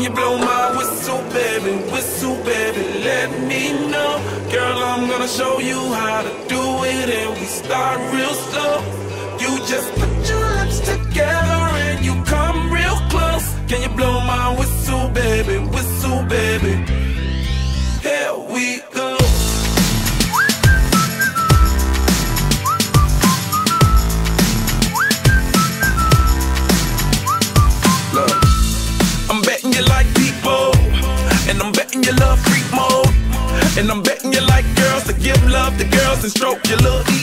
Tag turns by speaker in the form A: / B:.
A: Can you blow my whistle, baby? Whistle, baby, let me know. Girl, I'm gonna show you how to do it, and we start real slow. You just put your lips together and you come real close. Can you blow my whistle, baby? Whistle, baby. Here we go. Look, I'm betting you like people, and I'm betting you love freak mode, and I'm betting you like girls to give love to girls and stroke your little ego.